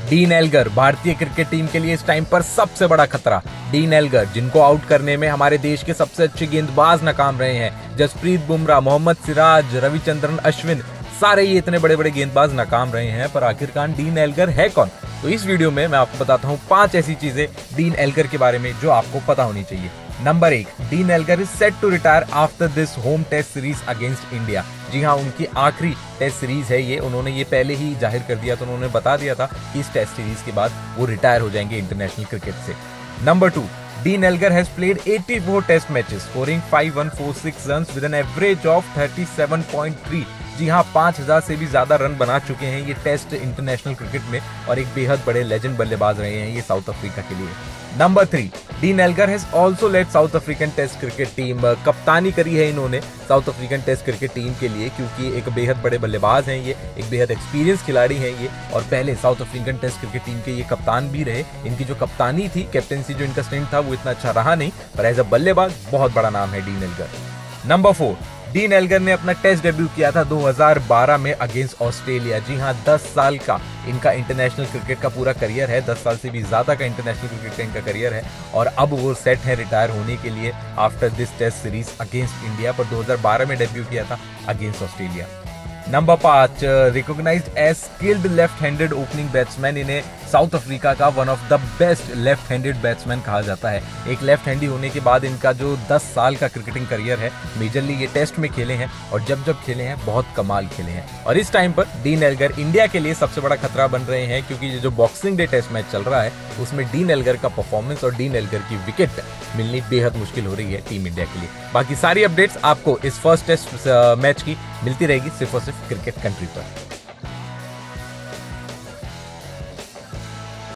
Dean Elgar भारतीय cricket team के लिए इस टाइम पर सबसे बड़ा खतरा। डीन एल्गर जिनको आउट करने में हमारे देश के सबसे अच्छे गेंदबाज नाकाम रहे हैं, जसप्रीत बुमराह, मोहम्मद सिराज, रविचंद्रन अश्विन, सारे ये इतने बड़े बड़े गेंदबाज नाकाम रहे हैं, पर आखिरकार डीन एल्गर है कौन? तो इस वीडियो में मैं आपको बताता हूँ 5 ऐसी चीजें डीन एल्गर के बारे में जो आपको पता होनी चाहिए। Number 1, Dean Elgar is set to retire after this home test series against India. जी हाँ, उनकी आखिरी टेस्ट सीरीज है ये, उन्होंने ये पहले ही जाहिर कर दिया था, उन्होंने बता दिया था कि इस टेस्ट सीरीज के बाद वो रिटायर हो जाएंगे इंटरनेशनल क्रिकेट से। Number 2, Dean Elgar has played 84 test matches, scoring 5146 runs with an average of 37.3। जी हाँ, 5000 से भी ज्यादा रन बना चुके हैं ये टेस्ट इंटरनेशनल क्रिकेट में और एक बेहद बड़े लेजेंड बल्लेबाज रहे हैं ये साउथ अफ्रीका के लिए। Number 3, Dean Elgar has also led South African test cricket team. कप्तानी करी है इन्होंने South African test cricket team के लिए, क्योंकि एक बेहद बड़े बल्लेबाज हैं ये, एक बेहद एक्सपीरियंस खिलाड़ी हैं ये, और पहले South African test cricket team के ये कप्तान भी रहे। इनकी जो कप्तानी थी, कैप्टेंसी जो इनका स्टेंट था, वो इतना अच्छा रहा नहीं, पर एज अ बल्लेबाज बहुत बड़ा नाम है Dean Elgar. Number 4, Dean Elgar ने अपना टेस्ट डेब्यू किया था 2012 में अगेंस्ट ऑस्ट्रेलिया। जी हाँ, 10 साल का इनका इंटरनेशनल क्रिकेट का पूरा करियर है, 10 साल से भी ज्यादा का इंटरनेशनल क्रिकेट का इनका करियर है, और अब वो सेट है रिटायर होने के लिए after this test series against India, पर 2012 में डेब्यू किया था against Australia. Number 5, recognised as skilled left handed opening batsman. इन्हें साउथ अफ्रीका का one of the best left handed batsman कहा जाता है। एक लेफ्ट हैंडी होने के बाद इनका जो 10 साल का क्रिकेटिंग करियर है, मेजरली ये टेस्ट में खेले हैं, और जब खेले हैं बहुत कमाल खेले हैं। और इस टाइम पर डीन एल्गर इंडिया के लिए सबसे बड़ा खतरा बन रहे हैं, क्योंकि ये जो बॉक्सिंग डे टेस्ट मैच चल रहा है उसमें डीन एल्गर का परफॉर्मेंस और डीन एल्गर की विकेट मिलनी बेहद मुश्किल हो रही है टीम इंडिया के लिए। बाकी सारी अपडेट्स आपको इस फर्स्ट टेस्ट मैच की मिलती रहेगी सिर्फ और सिर्फ क्रिकेट कंट्री पर।